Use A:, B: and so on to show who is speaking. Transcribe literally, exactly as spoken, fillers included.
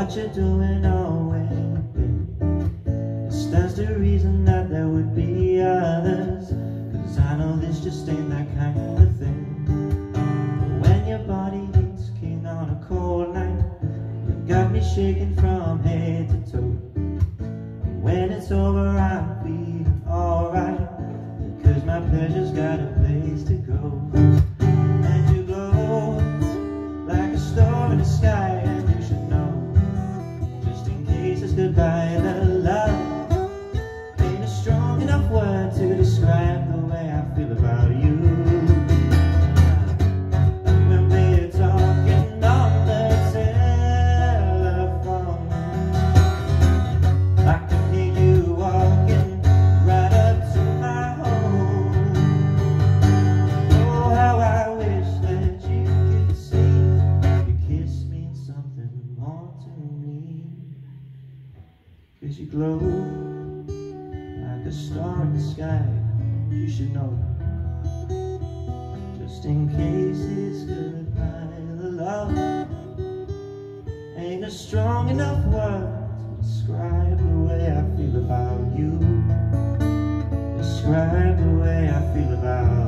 A: what you're doing always, babe. It stands to reason that there would be others, 'cause I know this just ain't that kind of thing. But when your body hits king on a cold night, you got me shaking from head to toe. And when it's over I'm feeling alright, because my pleasure's got a place to go. And you glow like a star in the sky, and you should know, just in case it's goodbye, that love ain't a strong enough word to describe the way I feel about you. When we're talking on the telephone, I can hear you walking right up to my home. Oh, how I wish that you could see your kiss means something more to me, 'cause you glow like a star in the sky. You should know, just in case it's goodbye, the love ain't a strong enough word to describe the way I feel about you. Describe the way I feel about you.